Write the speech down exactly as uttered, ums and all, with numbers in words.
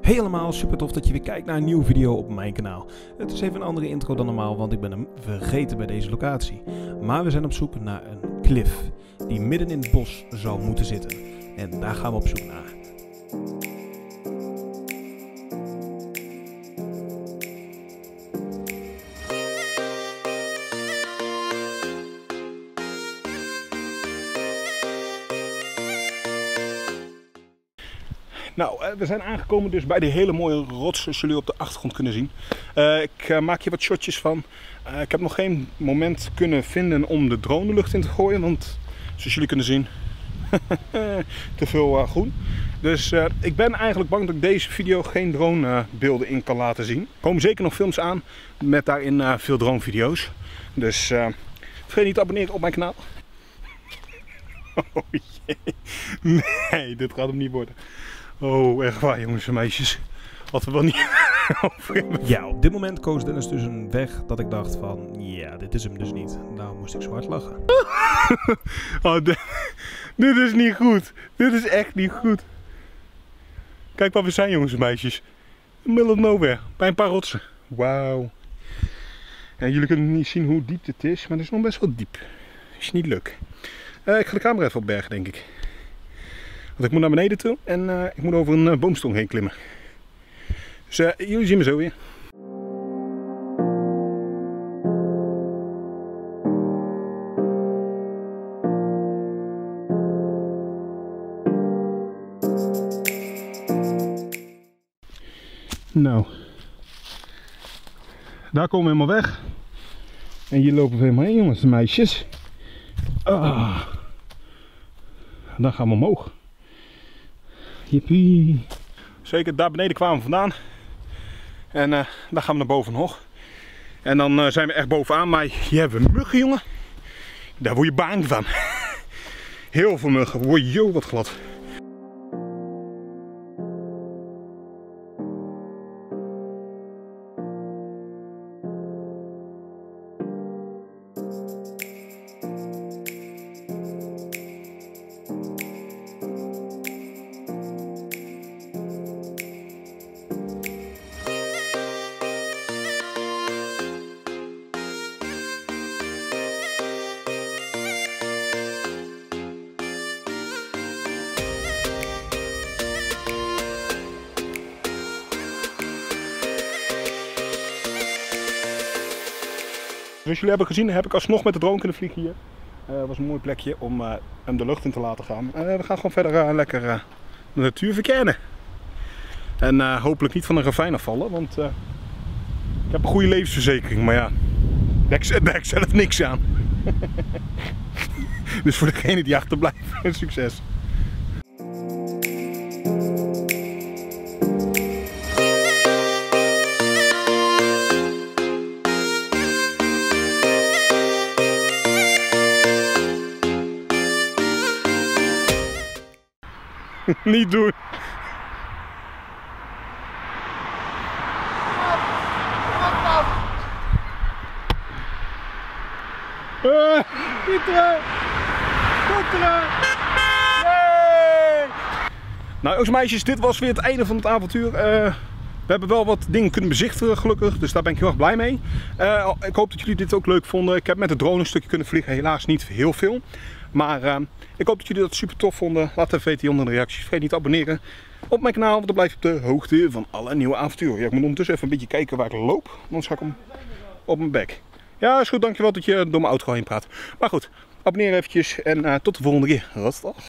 Hey allemaal, super tof dat je weer kijkt naar een nieuwe video op mijn kanaal. Het is even een andere intro dan normaal, want ik ben hem vergeten bij deze locatie. Maar we zijn op zoek naar een klif die midden in het bos zou moeten zitten. En daar gaan we op zoek naar. Nou, we zijn aangekomen dus bij die hele mooie rots, zoals jullie op de achtergrond kunnen zien. Uh, ik uh, maak hier wat shotjes van. Uh, ik heb nog geen moment kunnen vinden om de drone de lucht in te gooien, want zoals jullie kunnen zien, te veel uh, groen. Dus uh, ik ben eigenlijk bang dat ik deze video geen drone uh, beelden in kan laten zien. Er komen zeker nog films aan met daarin uh, veel drone video's. Dus uh, vergeet niet te abonneren op mijn kanaal. Oh jee. Nee, dit gaat hem niet worden. Oh, echt waar jongens en meisjes. Wat we wel niet over hebben. Ja, op dit moment koos Dennis dus een weg dat ik dacht van, ja, dit is hem dus niet. Nou moest ik zo hard lachen. Oh, dit, dit is niet goed. Dit is echt niet goed. Kijk waar we zijn jongens en meisjes. In the middle of nowhere. Bij een paar rotsen. Wauw. Ja, jullie kunnen niet zien hoe diep dit is, maar het is nog best wel diep. Is niet leuk. Uh, ik ga de camera even opbergen denk ik. Want ik moet naar beneden toe en uh, ik moet over een uh, boomstong heen klimmen. Dus uh, jullie zien me zo weer. Nou, daar komen we helemaal weg. En hier lopen we helemaal heen jongens en meisjes. Ah. Dan gaan we omhoog. Jippie. Zeker, daar beneden kwamen we vandaan. En uh, daar gaan we naar boven nog. En dan uh, zijn we echt bovenaan. Maar hier hebben we muggen, jongen. Daar word je bang van. Heel veel muggen. Wojo, wat glad. Zoals jullie hebben gezien heb ik alsnog met de drone kunnen vliegen hier. Het uh, was een mooi plekje om uh, hem de lucht in te laten gaan. Uh, we gaan gewoon verder uh, lekker uh, de natuur verkennen. En uh, hopelijk niet van een ravijn afvallen, want uh, ik heb een goede levensverzekering. Maar ja, daar heb ik zelf niks aan. Dus voor degene die achterblijven, succes. Niet doen. Uh, Pieter! Pieter! Nee! Nou jongens en meisjes, dit was weer het einde van het avontuur. Uh, we hebben wel wat dingen kunnen bezichtigen gelukkig, dus daar ben ik heel erg blij mee. Uh, ik hoop dat jullie dit ook leuk vonden. Ik heb met de drone een stukje kunnen vliegen, helaas niet heel veel. Maar uh, ik hoop dat jullie dat super tof vonden. Laat even weten onder de reacties. Vergeet niet te abonneren op mijn kanaal, want dan blijf je op de hoogte van alle nieuwe avonturen. Ja, ik moet ondertussen even een beetje kijken waar ik loop, anders ga ik hem op mijn bek. Ja, is goed, dankjewel dat je door mijn auto heen praat. Maar goed, abonneer eventjes en uh, tot de volgende keer. Rotdag.